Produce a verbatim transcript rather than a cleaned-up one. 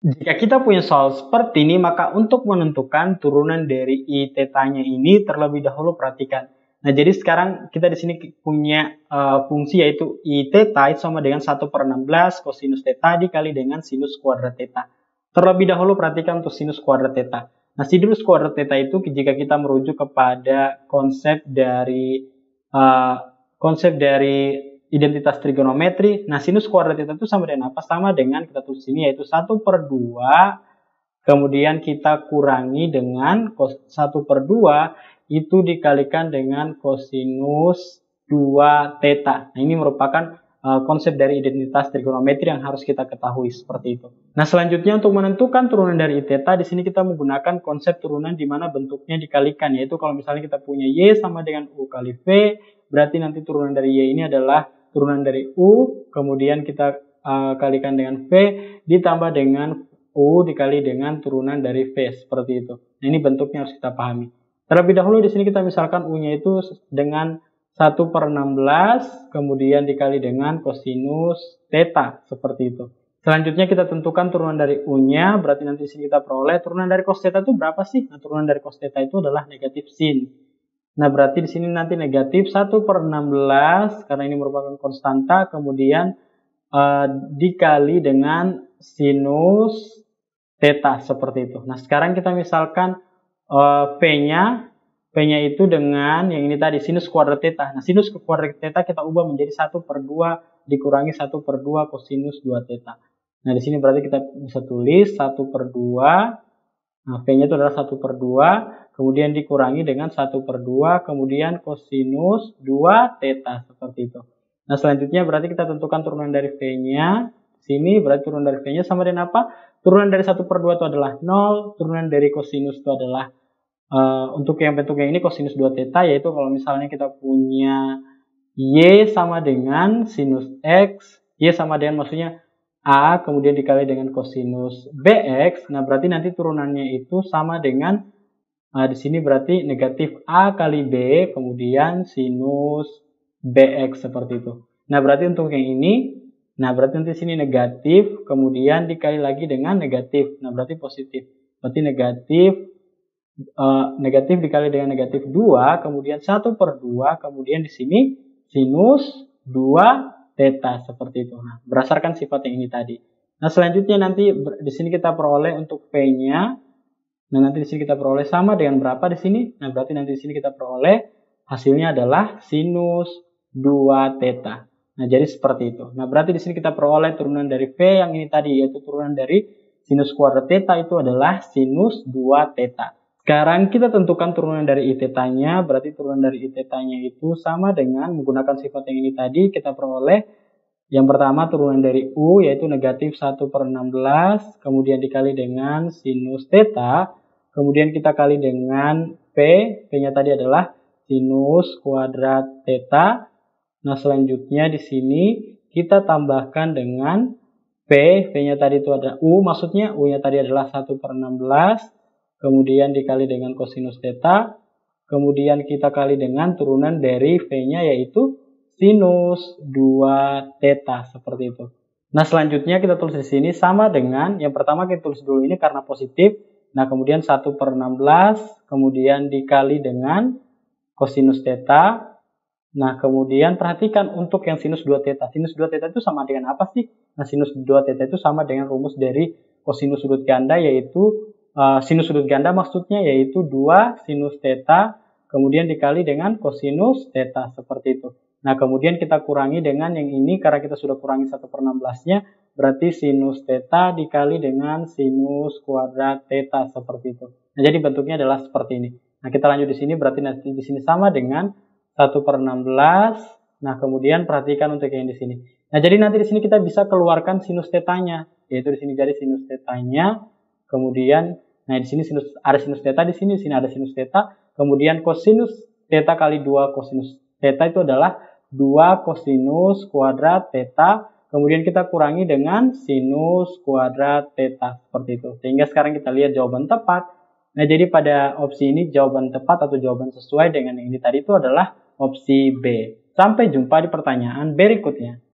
Jika kita punya soal seperti ini, maka untuk menentukan turunan dari I tetanya ini terlebih dahulu perhatikan. Nah, jadi sekarang kita di sini punya uh, fungsi yaitu I theta itu sama dengan satu per enam belas kosinus theta dikali dengan sinus kuadrat theta. Terlebih dahulu perhatikan untuk sinus kuadrat theta. Nah, sinus kuadrat theta itu jika kita merujuk kepada konsep dari uh, konsep dari identitas trigonometri. Nah, sinus kuadrat theta itu sama dengan apa? Sama dengan kita tulis ini yaitu satu per dua. Kemudian kita kurangi dengan satu per dua itu dikalikan dengan kosinus dua theta. Nah, ini merupakan uh, konsep dari identitas trigonometri yang harus kita ketahui seperti itu. Nah, selanjutnya untuk menentukan turunan dari I theta, di sini kita menggunakan konsep turunan di mana bentuknya dikalikan, yaitu kalau misalnya kita punya Y sama dengan U kali V, berarti nanti turunan dari Y ini adalah turunan dari U, kemudian kita uh, kalikan dengan V, ditambah dengan U dikali dengan turunan dari V, seperti itu. Nah, ini bentuknya harus kita pahami. Terlebih dahulu di sini kita misalkan U-nya itu dengan satu per enam belas, kemudian dikali dengan kosinus theta, seperti itu. Selanjutnya kita tentukan turunan dari U-nya, berarti nanti di sini kita peroleh turunan dari cos theta itu berapa sih? Nah, turunan dari cos theta itu adalah negatif sin. Nah, berarti di sini nanti negatif satu per enam belas, karena ini merupakan konstanta, kemudian uh, dikali dengan sinus theta, seperti itu. Nah, sekarang kita misalkan uh, V-nya, V-nya itu dengan yang ini tadi, sinus kuadrat theta. Nah, sinus kuadrat theta kita ubah menjadi satu per dua dikurangi satu per dua kosinus dua theta. Nah, di sini berarti kita bisa tulis satu per dua, nah, V-nya itu adalah satu per dua, kemudian dikurangi dengan satu per dua, kemudian kosinus dua theta, seperti itu. Nah, selanjutnya berarti kita tentukan turunan dari V-nya. Sini berarti turunan dari V-nya sama dengan apa? Turunan dari satu per dua itu adalah nol, turunan dari kosinus itu adalah, uh, untuk yang bentuknya ini kosinus dua theta, yaitu kalau misalnya kita punya Y sama dengan sinus X, Y sama dengan maksudnya A, kemudian dikali dengan kosinus B X, nah berarti nanti turunannya itu sama dengan, uh, di sini berarti negatif A kali B, kemudian sinus B X, seperti itu. Nah, berarti untuk yang ini, nah berarti nanti sini negatif, kemudian dikali lagi dengan negatif. Nah, berarti positif. Berarti negatif, uh, negatif dikali dengan negatif dua, kemudian satu per dua, kemudian di sini sinus dua theta, seperti itu. Nah, berdasarkan sifat yang ini tadi. Nah, selanjutnya nanti di sini kita peroleh untuk V-nya. Nah, nanti di sini kita peroleh sama dengan berapa di sini? Nah, berarti nanti di sini kita peroleh hasilnya adalah sinus dua theta. Nah, jadi seperti itu. Nah, berarti di sini kita peroleh turunan dari V yang ini tadi, yaitu turunan dari sinus kuadrat theta itu adalah sinus dua theta. Sekarang kita tentukan turunan dari I theta-nya, berarti turunan dari I theta-nya itu sama dengan menggunakan sifat yang ini tadi, kita peroleh yang pertama turunan dari U, yaitu negatif satu per enam belas, kemudian dikali dengan sinus theta, kemudian kita kali dengan P, P-nya tadi adalah sinus kuadrat theta. Nah, selanjutnya di sini kita tambahkan dengan P, P-nya tadi itu ada U, maksudnya U-nya tadi adalah satu per enam belas, kemudian dikali dengan kosinus theta, kemudian kita kali dengan turunan dari V-nya yaitu sinus dua theta, seperti itu. Nah, selanjutnya kita tulis di sini sama dengan, yang pertama kita tulis dulu ini karena positif, nah kemudian satu per enam belas, kemudian dikali dengan kosinus theta. Nah, kemudian perhatikan untuk yang sinus dua theta. Sinus dua theta itu sama dengan apa sih? Nah, sinus dua theta itu sama dengan rumus dari kosinus sudut ganda, yaitu uh, sinus sudut ganda maksudnya yaitu dua sinus theta, kemudian dikali dengan kosinus theta, seperti itu. Nah, kemudian kita kurangi dengan yang ini, karena kita sudah kurangi satu per enam belas-nya, berarti sinus theta dikali dengan sinus kuadrat theta, seperti itu. Nah, jadi bentuknya adalah seperti ini. Nah, kita lanjut di sini, berarti nanti di sini sama dengan satu per enam belas. Nah, kemudian perhatikan untuk yang di sini. Nah, jadi nanti di sini kita bisa keluarkan sinus tetanya, yaitu di sini jadi sinus tetanya. Kemudian, nah di sini sinus ada sinus theta di sini, di sini ada sinus theta. Kemudian kosinus theta kali dua kosinus theta itu adalah dua kosinus kuadrat theta. Kemudian kita kurangi dengan sinus kuadrat theta, seperti itu. Sehingga sekarang kita lihat jawaban tepat. Nah, jadi pada opsi ini jawaban tepat atau jawaban sesuai dengan yang ini tadi itu adalah opsi B. Sampai jumpa di pertanyaan berikutnya.